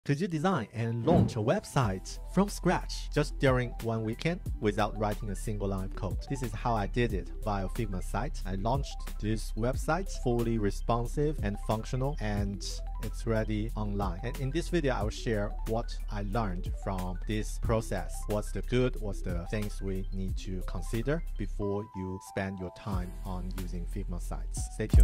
Could you design and launch a website from scratch just during one weekend without writing a single line of code? This is how I did it via Figma Sites. I launched this website fully responsive and functional, and it's ready online. And in this video, I will share what I learned from this process. What's the good, what's the things we need to consider before you spend your time on using Figma Sites. Stay tuned.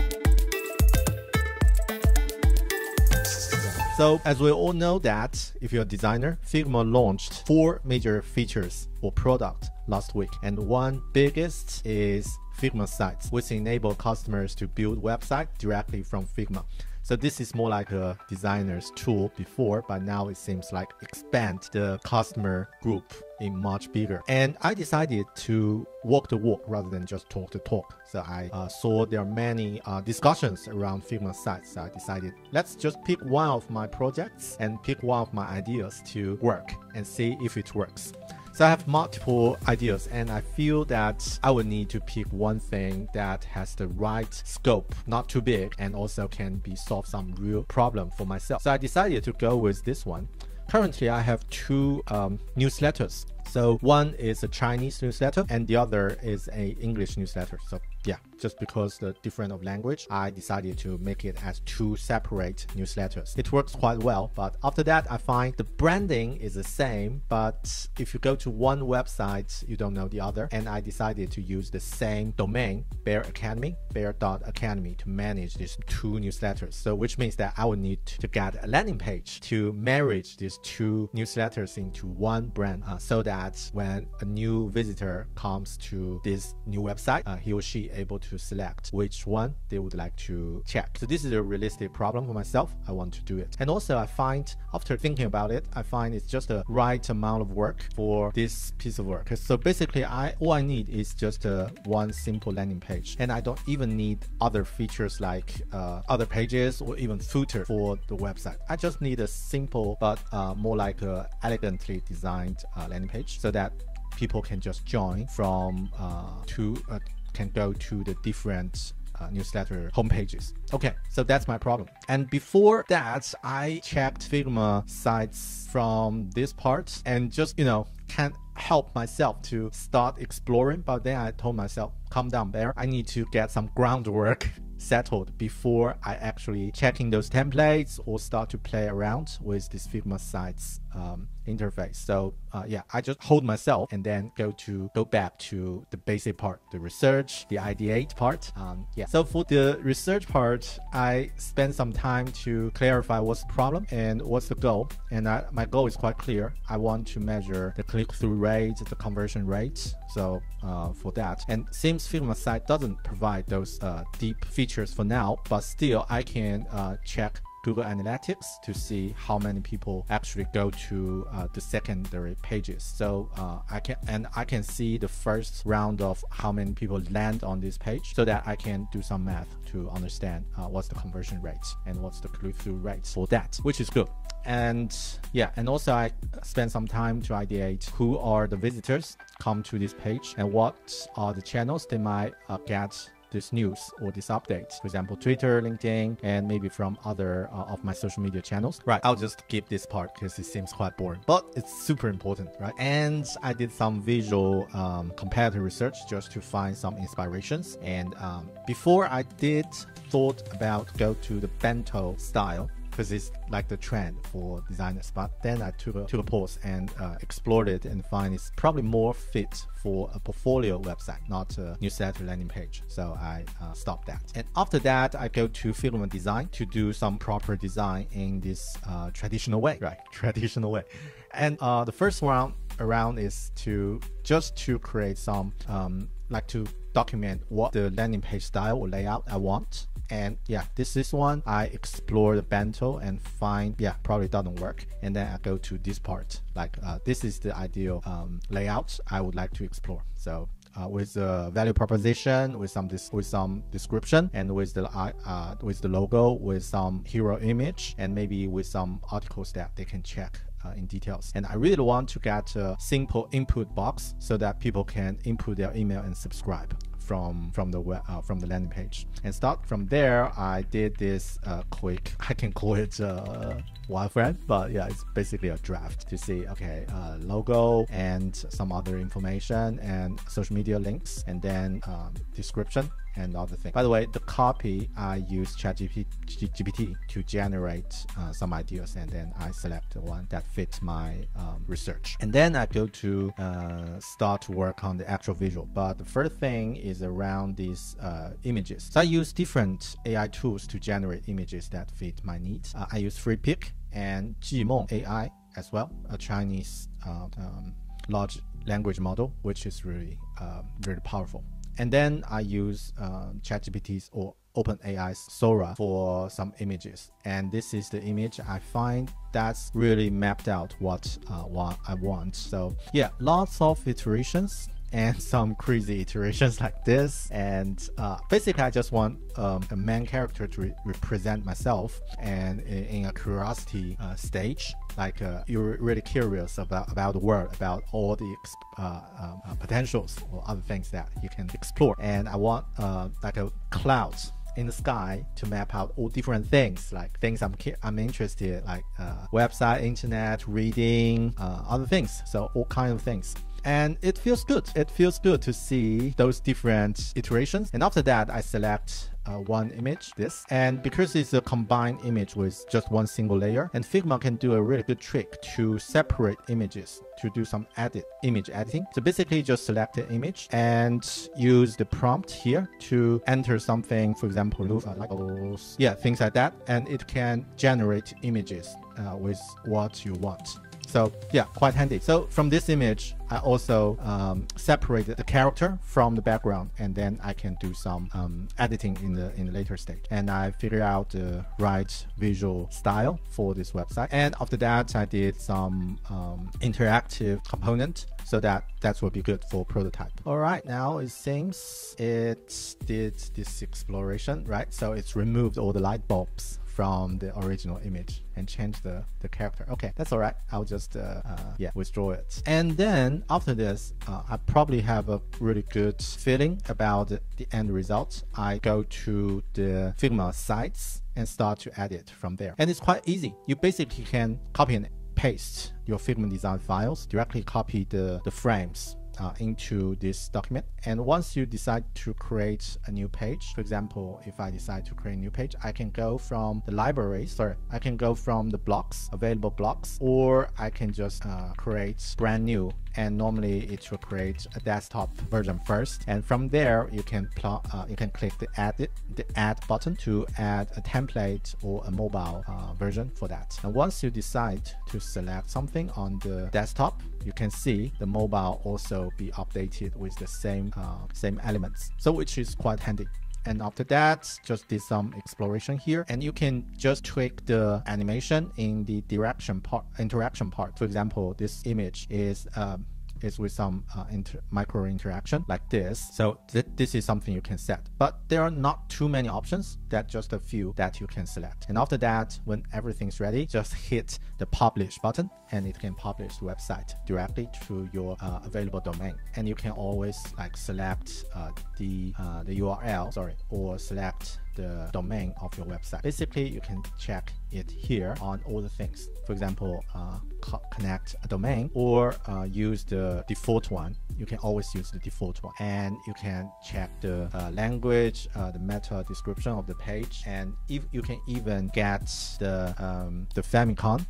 So as we all know that if you're a designer, Figma launched 4 major features for product last week. And one biggest is Figma Sites, which enable customers to build website directly from Figma. So this is more like a designer's tool before, but now it seems like expand the customer group in much bigger. And I decided to walk the walk rather than just talk the talk. So I saw there are many discussions around Figma Sites. So I decided let's just pick one of my projects and pick one of my ideas to work and see if it works. So I have multiple ideas, and I feel that I would need to pick one thing that has the right scope, not too big, and also can be solve some real problem for myself. So I decided to go with this one. Currently, I have 2 newsletters. So one is a Chinese newsletter and the other is a English newsletter. So yeah, just because the difference of language, I decided to make it as 2 separate newsletters. It works quite well, but after that, I find the branding is the same, but if you go to one website, you don't know the other. And I decided to use the same domain, bear.academy, to manage these 2 newsletters. So which means that I would need to get a landing page to marriage these 2 newsletters into one brand, so that when a new visitor comes to this new website, he or she able to select which one they would like to check. So this is a realistic problem for myself. I want to do it. And also I find, after thinking about it, I find it's just the right amount of work for this piece of work. So basically all I need is just one simple landing page, and I don't even need other features like other pages or even footer for the website. I just need a simple but more like a elegantly designed landing page, so that people can just join from can go to the different newsletter homepages. Okay, so that's my problem. And before that, I checked Figma Sites from this part and just, can't help myself to start exploring. But then I told myself, calm down there. I need to get some groundwork settled before I actually checking those templates or start to play around with this Figma Sites interface. So yeah, I just hold myself and then go back to the basic part, the research, the ideate part. Yeah. So for the research part, I spent some time to clarify what's the problem and what's the goal. And my goal is quite clear. I want to measure the click-through rate, the conversion rate. So for that, and seems Figma Site doesn't provide those deep features for now, but still I can check Google Analytics to see how many people actually go to the secondary pages. So I can see the first round of how many people land on this page, so that I can do some math to understand what's the conversion rate and what's the click-through rate for that, which is good. And yeah, and also I spent some time to ideate who are the visitors come to this page and what are the channels they might get this news or this update. For example, Twitter, LinkedIn, and maybe from other of my social media channels. Right, I'll just skip this part because it seems quite boring, but it's super important, right? And I did some visual comparative research just to find some inspirations. And before I thought about go to the bento style, because it's like the trend for designers. But then I took a pause and explored it and find it's probably more fit for a portfolio website, not a newsletter landing page. So I stopped that. And after that, I go to Figma Design to do some proper design in this traditional way, right? Traditional way. And the first round around is to create some like to document what the landing page style or layout I want. And yeah, this is one I explore the bento and find, yeah, probably doesn't work. And then I go to this part, like this is the ideal layout I would like to explore. So with the value proposition, with some description, and with the logo, with some hero image, and maybe with some articles that they can check in details. And I really want to get a simple input box so that people can input their email and subscribe from the landing page. And start from there, I did this quick, I can call it wireframe, but yeah, it's basically a draft to see, okay, logo and some other information and social media links, and then description and other things. By the way, the copy, I use ChatGPT to generate some ideas, and then I select the one that fits my research. And then I go to start to work on the actual visual. But the first thing is around these images. So I use different AI tools to generate images that fit my needs. I use Freepik and Jimong AI as well, a Chinese large language model, which is really powerful. And then I use ChatGPT's or OpenAI's Sora for some images. And this is the image I find that's really mapped out what I want. So yeah, lots of iterations and some crazy iterations like this. And basically I just want a main character to represent myself, and in a curiosity stage, like you're really curious about the world, about all the potentials or other things that you can explore. And I want like a cloud in the sky to map out all different things, like things I'm interested, like website, internet, reading, other things. So all kinds of things. And it feels good. It feels good to see those different iterations. And after that, I select one image, this. And because it's a combined image with just one single layer, and Figma can do a really good trick to separate images, to do some image editing. So basically just select the image and use the prompt here to enter something, for example, like things like that. And it can generate images with what you want. So yeah, quite handy. So from this image, I also separated the character from the background, and then I can do some editing in the later stage. And I figured out the right visual style for this website. And after that, I did some interactive component, so that will be good for prototype. All right, now it seems it did this exploration, right? So it's removed all the light bulbs from the original image and change the character. Okay, that's all right. I'll just withdraw it. And then after this, I probably have a really good feeling about the end result. I go to the Figma Sites and start to edit from there. And it's quite easy. You basically can copy and paste your Figma design files, directly copy the frames into this document. And once you decide to create a new page, for example, if I decide to create a new page, I can go from the libraries, I can go from the blocks, available blocks, or I can just create brand new. And normally it will create a desktop version first, and from there you can click the add button to add a template or a mobile version for that. And once you decide to select something on the desktop, you can see the mobile also be updated with the same elements, so which is quite handy. And after that, just did some exploration here, and you can just tweak the animation in the interaction part. For example, this image is with some micro interaction like this. So this is something you can set, but there are not too many options. That's just a few that you can select. And after that, when everything's ready, just hit the publish button, and it can publish the website directly to your available domain. And you can always like select the URL, or select the domain of your website. Basically, you can check it here on all the things. For example, connect a domain, or use the default one. You can always use the default one. And you can check the language, the meta description of the page, and if you can even get the favicon,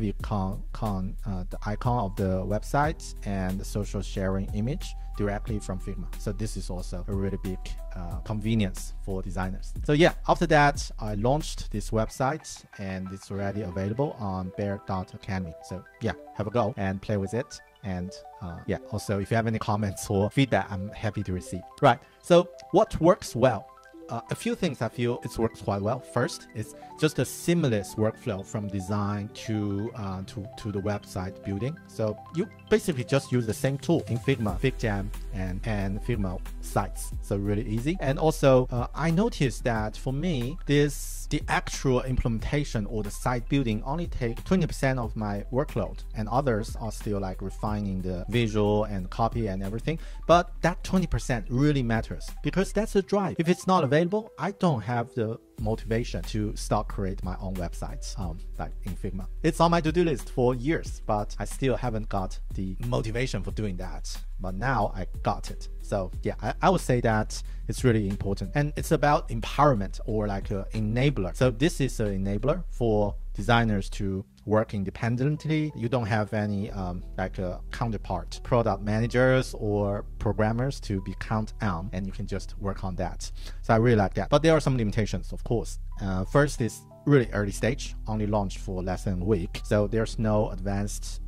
the icon of the website, and the social sharing image directly from Figma. So this is also a really big convenience for designers. So yeah, after that, I launched this website, and it's already available on bear.academy. So yeah, have a go and play with it. And also if you have any comments or feedback, I'm happy to receive. Right, so what works well? A few things I feel it works quite well. First, it's just a seamless workflow from design to the website building. So you basically just use the same tool in Figma, FigJam, and Figma Sites. So really easy. And also, I noticed that for me, the actual implementation or the site building only take 20% of my workload, and others are still like refining the visual and copy and everything. But that 20% really matters, because that's the drive. If it's not available, I don't have the motivation to start create my own websites like in Figma. It's on my to-do list for years, but I still haven't got the motivation for doing that. But now I got it. So yeah, I would say that it's really important, and it's about empowerment or like an enabler. So this is an enabler for designers to work independently. You don't have any like a counterpart, product managers or programmers to be count on, and you can just work on that. So I really like that. But there are some limitations, of course. First is really early stage, only launched for less than a week. So there's no advanced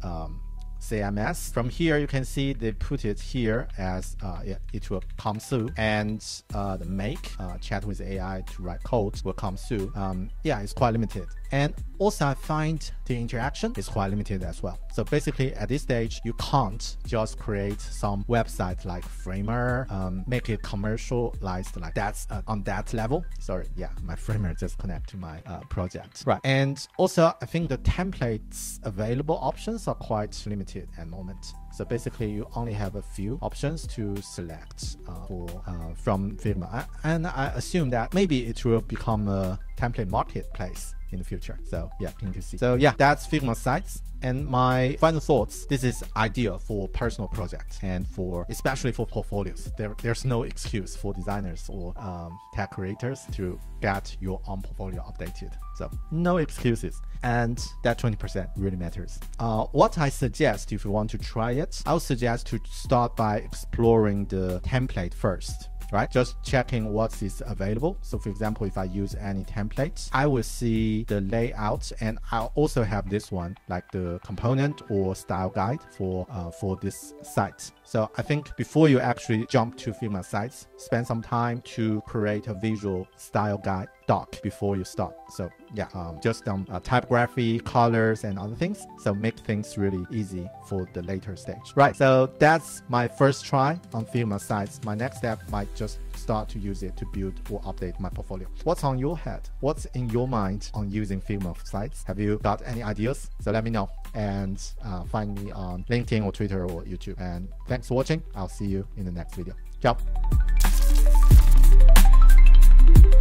CMS. From here, you can see they put it here as it will come soon, and the make chat with AI to write code will come soon. Yeah, it's quite limited, and also I find the interaction is quite limited as well. So basically, at this stage, you can't just create some website like Framer, make it commercialized like that's on that level. Sorry, yeah, my Framer just connect to my project, right? And also, I think the templates available options are quite limited at the moment. So basically, you only have a few options to select from Figma, and I assume that maybe it will become a template marketplace in the future. So yeah, keen to see. So yeah, that's Figma Sites. And my final thoughts, this is ideal for personal projects and for especially for portfolios. There's no excuse for designers or tech creators to get your own portfolio updated. So no excuses, and that 20% really matters. What I suggest, if you want to try it, I would suggest to start by exploring the template first. Right, just checking what is available. So for example, if I use any templates, I will see the layout, and I'll also have this one like the component or style guide for this site. So I think before you actually jump to Figma Sites, spend some time to create a visual style guide doc before you start. So yeah, just typography, colors, and other things. So make things really easy for the later stage. Right, so that's my first try on Figma Sites. My next step might just start to use it to build or update my portfolio. What's on your head? What's in your mind on using Figma Sites? Have you got any ideas? So let me know, and find me on LinkedIn or Twitter or YouTube. And thanks for watching. I'll see you in the next video. Ciao.